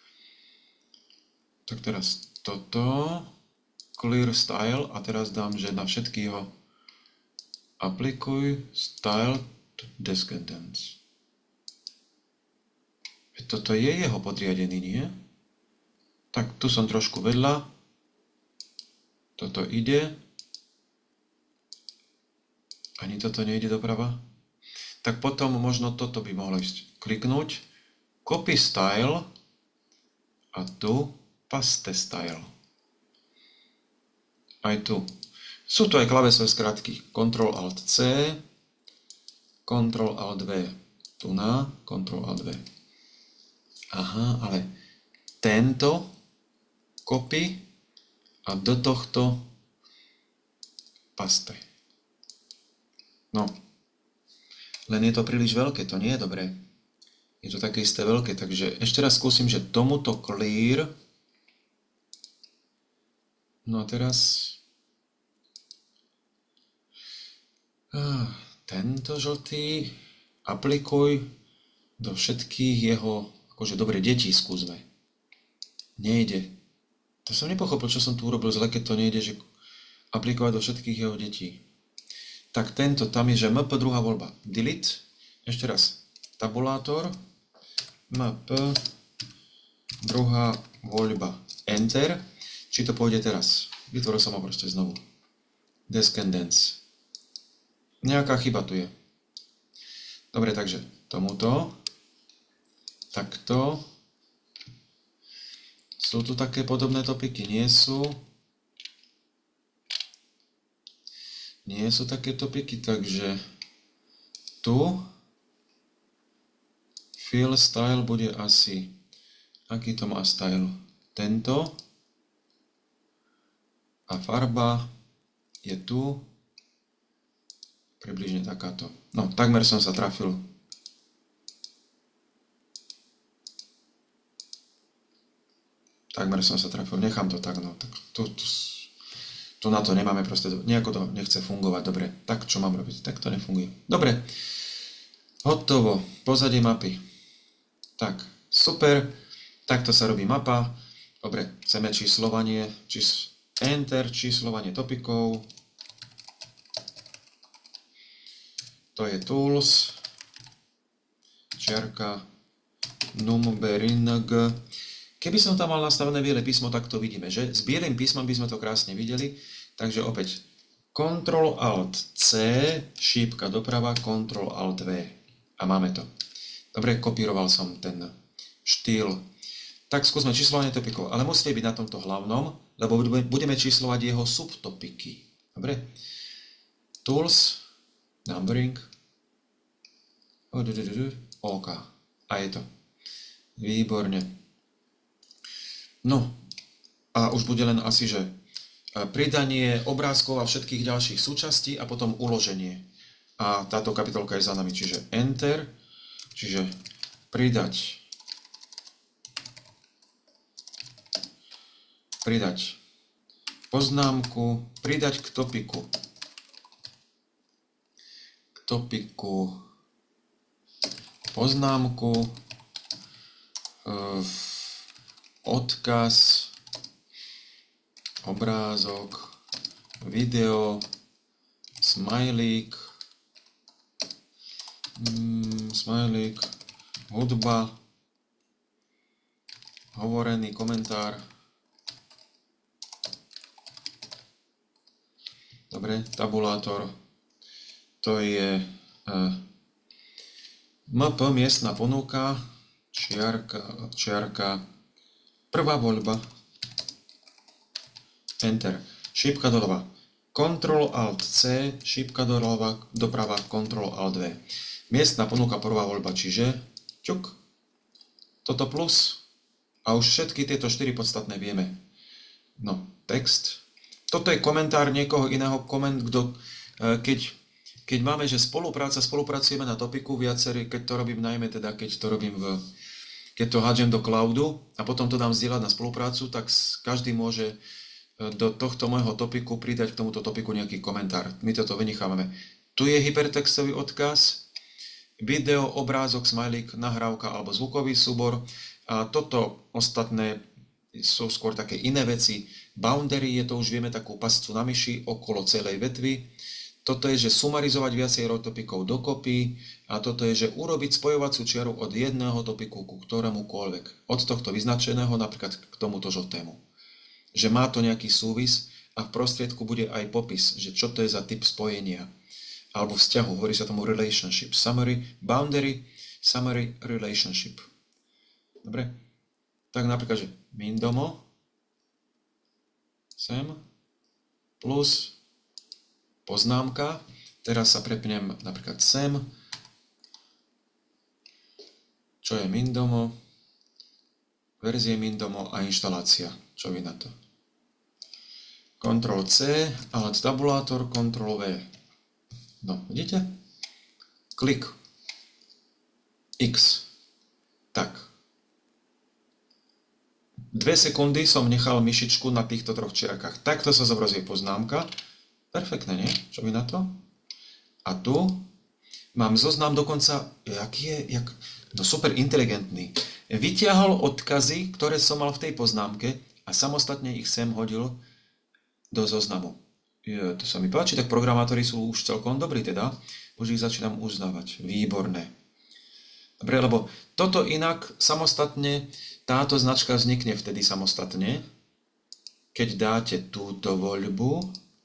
tak teraz toto, clear style, a teraz dám, že na všetky ho aplikuj style descendants. Toto je jeho podriadený, nie? Tak tu som trošku vedľa. Toto ide. Ani toto nejde doprava. Tak potom možno toto by mohlo ísť. Kliknúť. Copy style. A tu paste style. Aj tu. Sú tu aj klávesové skratky. Ctrl Alt C, Ctrl Alt V. Tu na, Ctrl Alt V. Aha, ale tento copy a do tohto paste. No, len je to príliš veľké, to nie je dobré. Je to také isté veľké, takže ešte raz skúsim, že tomuto clear. No a teraz ah, tento žltý aplikuj do všetkých jeho, akože dobre, detí skúsme. Nejde. To som nepochopil, čo som tu urobil zle, keď to nejde, že aplikovať do všetkých jeho detí. Tak tento, tam je, že mp druhá voľba. Delete. Ešte raz. Tabulátor. Mp druhá voľba. Enter. Či to pôjde teraz. Vytvoril som ho proste znovu. Descendants. Nejaká chyba tu je. Dobre, takže tomuto. Takto. Sú tu také podobné topiky? Nie sú. Nie sú také topiky, takže tu fill style bude asi, aký to má style? Tento. A farba je tu. Približne takáto. No, takmer som sa trafil. Takmer som sa trafil. Nechám to tak, no. Tak tu, tu, tu na to nemáme proste, nejako to nechce fungovať. Dobre, tak čo mám robiť? Tak to nefunguje. Dobre. Hotovo. Pozadie mapy. Tak, super. Takto sa robí mapa. Dobre, chceme číslovanie. Čís... Enter, číslovanie topikov. To je tools. Čiarka. Numbering. Keby som tam mal nastavené biele písmo, tak to vidíme, že? S bielým písmom by sme to krásne videli. Takže opäť Ctrl Alt C, šípka doprava, Ctrl Alt V. A máme to. Dobre, kopíroval som ten štýl. Tak skúsme číslovanie topikov, ale musí byť na tomto hlavnom, lebo budeme číslovať jeho subtopiky. Dobre. Tools, numbering. OK. A je to. Výborne. No, a už bude len asi, že pridanie obrázkov a všetkých ďalších súčastí a potom uloženie. A táto kapitolka je za nami, čiže Enter, čiže pridať, pridať poznámku, pridať k topiku, k topiku poznámku, odkaz, obrázok, video, smajlík, mm, smajlík, hudba, hovorený komentár. Dobre, tabulátor, to je uh, mp, miestna ponuka, čiarka, čiarka, prvá voľba, Enter, šípka doľava, Ctrl Alt C, šípka doľava, doprava, Ctrl Alt V. Miestna ponuka, prvá voľba, čiže ťuk, toto plus a už všetky tieto štyri podstatné vieme. No, text. Toto je komentár niekoho iného, koment, kto, keď, keď máme, že spolupráca, spolupracujeme na topiku viacerí, keď to robím najmä teda, keď to robím v keď to hádžem do cloudu a potom to dám zdieľať na spoluprácu, tak každý môže do tohto môjho topiku pridať k tomuto topiku nejaký komentár. My toto vynechávame. Tu je hypertextový odkaz, video, obrázok, smajlík, nahrávka alebo zvukový súbor. A toto ostatné sú skôr také iné veci. Boundary je to, už vieme, takú pascu na myši okolo celej vetvy. Toto je, že sumarizovať viacej topikov dokopy a toto je, že urobiť spojovacú čiaru od jedného topiku ku ktorémukoľvek. Od tohto vyznačeného napríklad k tomuto žltému. Že má to nejaký súvis a v prostriedku bude aj popis, že čo to je za typ spojenia. Alebo vzťahu, hovorí sa tomu relationship. Summary, boundary, summary, relationship. Dobre? tak napríklad, že mindomo sem plus poznámka. Teraz sa prepnem napríklad sem, čo je mindomo, verzie mindomo a inštalácia. Čo vy na to? Ctrl C, alt tabulátor, Ctrl V. No, vidíte? Klik. X. Tak. Dve sekundy som nechal myšičku na týchto troch čiarkách. Takto sa zobrazí poznámka. Perfektne, nie? Čo vy na to? A tu mám zoznam dokonca, jaký je, jak, no super inteligentný. Vytiahol odkazy, ktoré som mal v tej poznámke a samostatne ich sem hodil do zoznamu. Je, to sa mi páči, tak programátori sú už celkom dobrí teda. Už ich začínam uznávať. Výborné. Dobre, lebo toto inak samostatne, táto značka vznikne vtedy samostatne, keď dáte túto voľbu,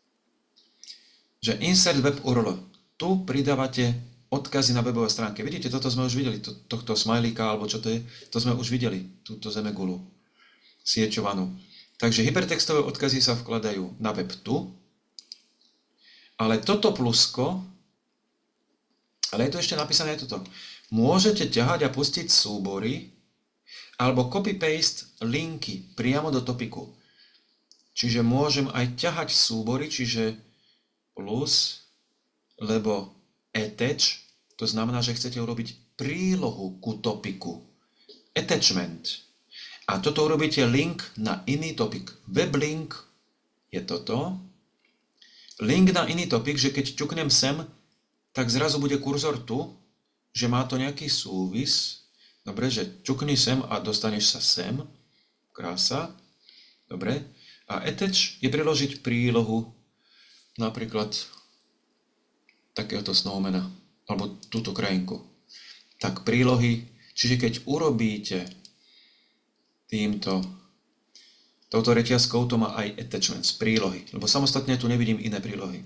že insert web U R L. Tu pridávate odkazy na webové stránke. Vidíte, toto sme už videli, to, tohto smajlíka, alebo čo to je, to sme už videli, túto zemegulu sieťovanú. Takže hypertextové odkazy sa vkladajú na web tu, ale toto plusko, ale je tu ešte napísané toto, môžete ťahať a pustiť súbory, alebo copy-paste linky priamo do topiku. Čiže môžem aj ťahať súbory, čiže plus, lebo attach, to znamená, že chcete urobiť prílohu ku topiku. Attachment. A toto urobíte link na iný topik. Weblink je toto. Link na iný topik, že keď ťuknem sem, tak zrazu bude kurzor tu, že má to nejaký súvis. Dobre, že ťukni sem a dostaneš sa sem. Krása. Dobre. A attach je priložiť prílohu napríklad takéhoto snowmana, alebo túto krajinku. Tak prílohy, čiže keď urobíte týmto, touto reťazkou, to má aj attachments, prílohy, lebo samostatne tu nevidím iné prílohy.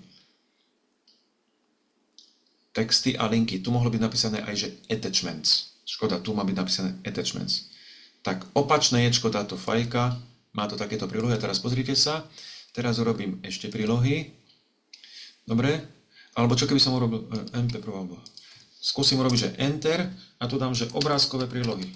Texty a linky, tu mohlo byť napísané aj, že attachments. Škoda, tu má byť napísané attachments. Tak opačné ječko táto fajka, má to takéto prílohy, a teraz pozrite sa, teraz urobím ešte prílohy. Dobre? Alebo čo keby som urobil em pé prvá voľba. Skúsim urobiť, že Enter a tu dám, že obrázkové prílohy.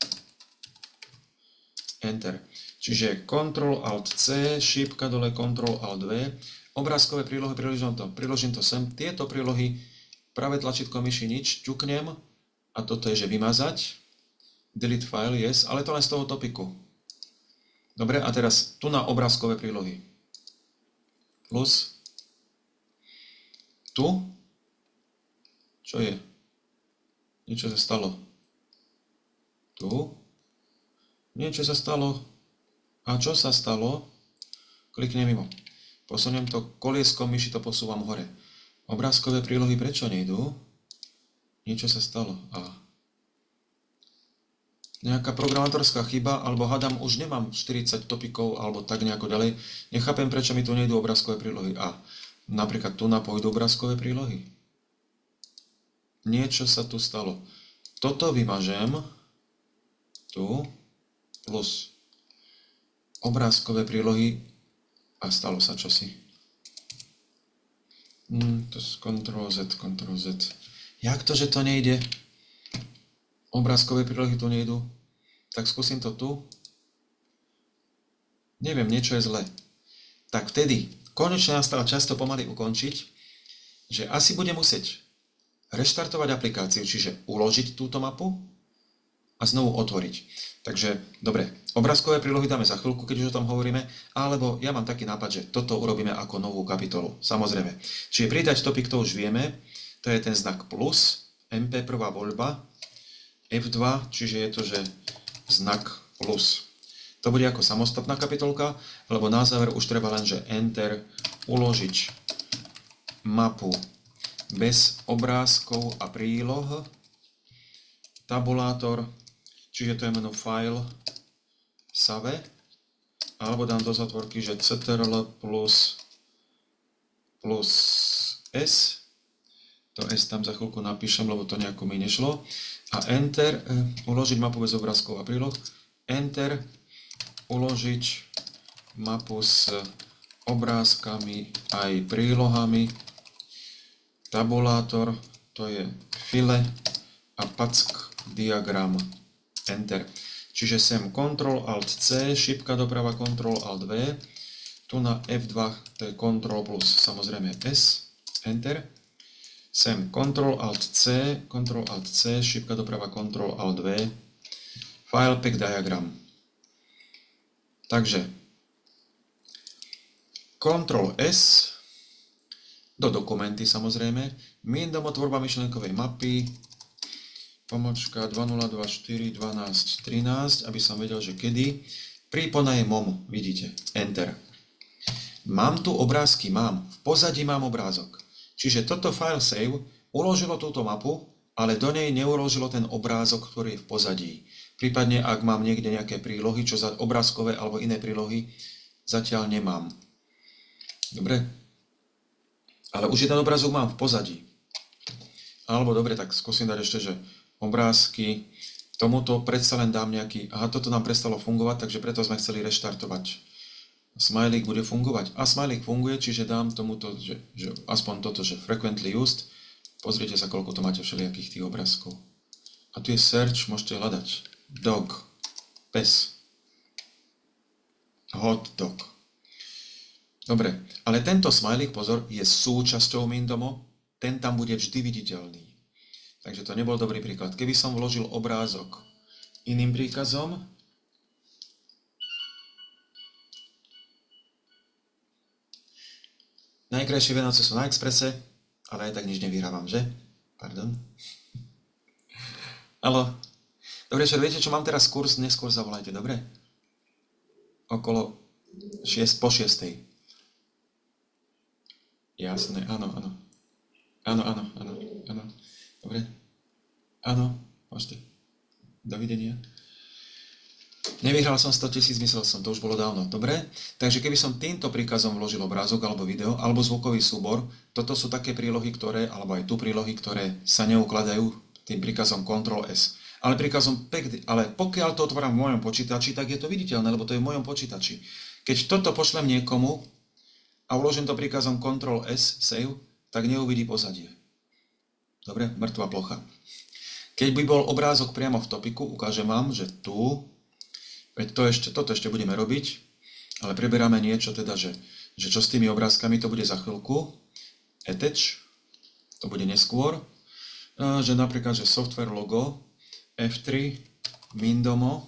Enter. Čiže Ctrl Alt C, šípka dole, Ctrl Alt V. Obrázkové prílohy, priložím to, priložím to sem. Tieto prílohy, pravé tlačítko myši nič, ťuknem a toto je, že vymazať. Delete file, yes, ale to len z toho topiku. Dobre, a teraz tu na obrázkové prílohy. Plus. Tu? Čo je? Niečo sa stalo. Tu? Niečo sa stalo. A čo sa stalo? Kliknem mimo. Posuniem to kolieskom myši, to posúvam hore. Obrázkové prílohy prečo nejdú? Niečo sa stalo. A nejaká programátorská chyba, alebo hádam, už nemám štyridsať topikov, alebo tak nejako ďalej. Nechápem, prečo mi tu nejdú obrázkové prílohy. A napríklad tu napôjdu obrázkové prílohy. Niečo sa tu stalo. Toto vymažem. Tu. Plus. Obrázkové prílohy. A stalo sa čosi. Hmm, to je Ctrl Z, Ctrl Z. Jak to, že to nejde? Obrázkové prílohy tu nejdu. Tak skúsim to tu. Neviem, niečo je zle. Tak vtedy konečne nastal čas to pomaly ukončiť, že asi budem musieť reštartovať aplikáciu, čiže uložiť túto mapu a znovu otvoriť. Takže, dobre, obrázkové prílohy dáme za chvíľku, keď už o tom hovoríme, alebo ja mám taký nápad, že toto urobíme ako novú kapitolu, samozrejme. Čiže pridať topik, to už vieme, to je ten znak plus, em pé prvá voľba, ef dva, čiže je to, že znak plus. To bude ako samostatná kapitolka, lebo na záver už treba len, že Enter, uložiť mapu bez obrázkov a príloh, tabulátor, čiže to je meno file, save, alebo dám do zatvorky, že ctrl plus, plus s, to s tam za chvíľku napíšem, lebo to nejako mi nešlo, a Enter, uložiť mapu bez obrázkov a príloh, Enter, uložiť mapu s obrázkami aj prílohami. Tabulátor, to je file a pack diagram. Enter. Čiže sem Ctrl Alt C, šipka doprava Ctrl Alt V. Tu na F dva to je Ctrl plus samozrejme S. Enter. Sem Ctrl Alt C, Ctrl Alt C, šipka doprava Ctrl Alt V. File pack diagram. Takže Ctrl S, do dokumenty samozrejme, Mindomo tvorba myšlienkovej mapy, pomočka dva nula dva štyri dvanásť trinásť, aby som vedel, že kedy. Prípona je mom, vidíte, Enter. Mám tu obrázky, mám, v pozadí mám obrázok. Čiže toto file save uložilo túto mapu, ale do nej neuložilo ten obrázok, ktorý je v pozadí. Prípadne, ak mám niekde nejaké prílohy, čo za obrázkové alebo iné prílohy, zatiaľ nemám. Dobre? Ale už jeden obrázok mám v pozadí. Alebo dobre, tak skúsim dať ešte, že obrázky, tomuto predsa len dám nejaký, aha, toto nám prestalo fungovať, takže preto sme chceli reštartovať. Smiley bude fungovať. A Smiley funguje, čiže dám tomuto, že, že aspoň toto, že frequently used. Pozrite sa, koľko to máte všelijakých tých obrázkov. A tu je search, môžete hľadať. Dog, pes, hot dog. Dobre, ale tento smiley, pozor, je súčasťou Mindomo, ten tam bude vždy viditeľný. Takže to nebol dobrý príklad. Keby som vložil obrázok iným príkazom, najkrajšie Vianoce sú na Expresse, ale aj tak nič nevyhrávam, že? Pardon. Haló. Dobre, že viete, čo mám teraz kurz, neskôr zavolajte, dobre? Okolo šiest, po šiestej. Jasné, áno, áno. Áno, áno, áno, áno. Dobre? Áno, môžete. Dovidenia. Nevyhral som sto tisíc, myslel som, to už bolo dávno. Dobre? Takže keby som týmto príkazom vložil obrázok alebo video, alebo zvukový súbor, toto sú také prílohy, ktoré, alebo aj tu prílohy, ktoré sa neukladajú tým príkazom Ctrl S. Ale príkazom pack, ale pokiaľ to otváram v mojom počítači, tak je to viditeľné, lebo to je v mojom počítači. Keď toto pošlem niekomu a uložím to príkazom Ctrl S, save, tak neuvidí pozadie. Dobre? Mŕtva plocha. Keď by bol obrázok priamo v topiku, ukážem vám, že tu, veď to ešte, toto ešte budeme robiť, ale preberáme niečo teda, že, že čo s tými obrázkami, to bude za chvíľku. Attach, to bude neskôr, že napríklad, že software logo, F tri, Mindomo,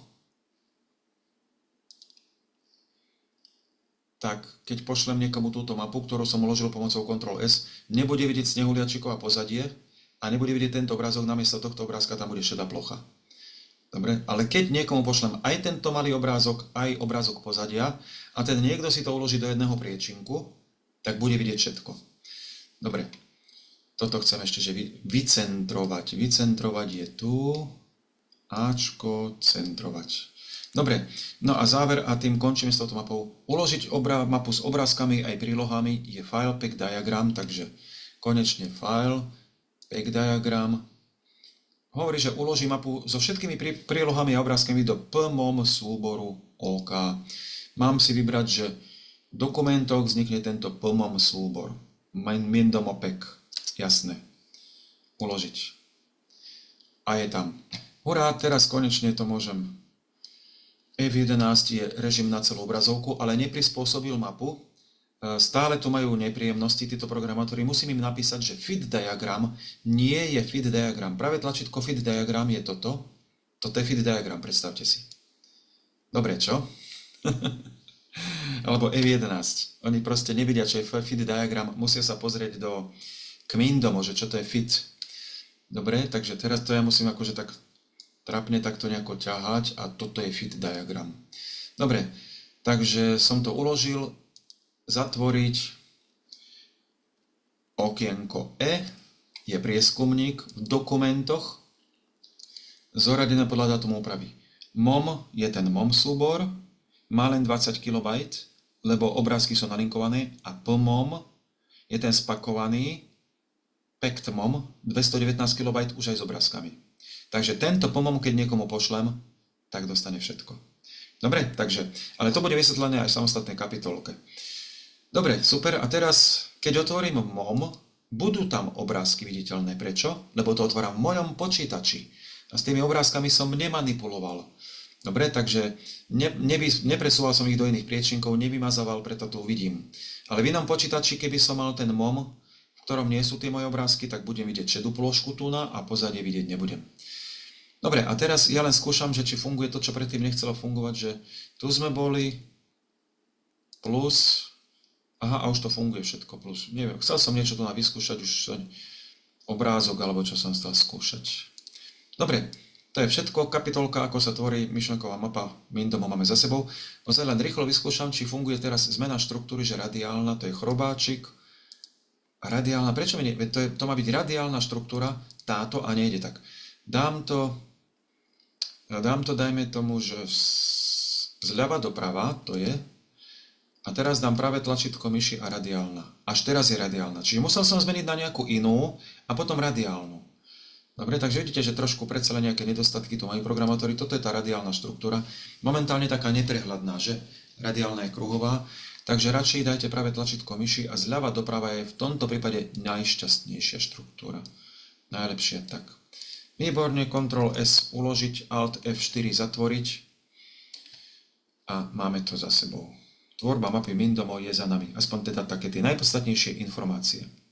tak keď pošlem niekomu túto mapu, ktorú som uložil pomocou Ctrl S, nebude vidieť snehuliačikov a pozadie a nebude vidieť tento obrázok, namiesto tohto obrázka tam bude šedá plocha. Dobre, ale keď niekomu pošlem aj tento malý obrázok, aj obrázok pozadia a ten niekto si to uloží do jedného priečinku, tak bude vidieť všetko. Dobre, toto chcem ešte že vycentrovať. Vycentrovať je tu, Ačko, centrovať. Dobre, no a záver a tým končíme s touto mapou. Uložiť mapu s obrázkami aj prílohami je file pack diagram, takže konečne file pack diagram. Hovorí, že uloží mapu so všetkými prílohami a obrázkami do pmom súboru OK. Mám si vybrať, že v dokumentoch vznikne tento pmom súbor. Mindomo pack. Jasné. Uložiť. A je tam. Hurá, teraz konečne to môžem. F jedenásť je režim na celú obrazovku, ale neprispôsobil mapu. Stále tu majú nepríjemnosti títo programátori. Musím im napísať, že fit diagram nie je fit diagram. Práve tlačítko fit diagram je toto. Toto je fit diagram, predstavte si. Dobre, čo? Alebo F jedenásť. Oni proste nevidia, čo je fit diagram. Musia sa pozrieť do Mindomo, že čo to je fit. Dobre, takže teraz to ja musím akože tak trápne takto nejako ťahať a toto je fit diagram. Dobre, takže som to uložil. Zatvoriť okienko E, je prieskumník v dokumentoch, zoradené podľa dátumu úpravy. Mom je ten mom súbor, má len dvadsať kilobajtov, lebo obrázky sú nalinkované a pmom je ten spakovaný packed mom, dvestodevätnásť kilobajtov už aj s obrázkami. Takže tento pmom, keď niekomu pošlem, tak dostane všetko. Dobre, takže, ale to bude vysvetlené aj v samostatnej kapitolke. Dobre, super. A teraz, keď otvorím mom, budú tam obrázky viditeľné. Prečo? Lebo to otváram v mojom počítači. A s tými obrázkami som nemanipuloval. Dobre, takže ne, nevy, nepresúval som ich do iných priečinkov, nevymazával, preto tu vidím. Ale v inom počítači, keby som mal ten mom, v ktorom nie sú tie moje obrázky, tak budem vidieť šedú plôžku tu na a pozadie vidieť nebudem. Dobre, a teraz ja len skúšam, že či funguje to, čo predtým nechcelo fungovať, že tu sme boli plus, aha, a už to funguje všetko plus. Neviem, chcel som niečo tu na vyskúšať, už obrázok, alebo čo som chcel skúšať. Dobre, to je všetko, kapitolka, ako sa tvorí myšlenková mapa Mindomo máme za sebou. Ozaj len rýchlo vyskúšam, či funguje teraz zmena štruktúry, že radiálna, to je chrobáčik. A radiálna, prečo mi nie? To, je, to má byť radiálna štruktúra, táto a nejde tak. Dám to, dám to, dajme tomu, že zľava doprava, to je, a teraz dám pravé tlačítko myši a radiálna. Až teraz je radiálna. Čiže musel som zmeniť na nejakú inú a potom radiálnu. Dobre, takže vidíte, že trošku predsa len nejaké nedostatky tu majú programátori. Toto je tá radiálna štruktúra. Momentálne taká neprehľadná, že radiálna je kruhová. Takže radšej dajte pravé tlačítko myši a zľava doprava je v tomto prípade najšťastnejšia štruktúra. Najlepšie, tak. Výborne, kontrol S uložiť, Alt F štyri zatvoriť a máme to za sebou. Tvorba mapy Mindomo je za nami, aspoň teda také tie najpodstatnejšie informácie.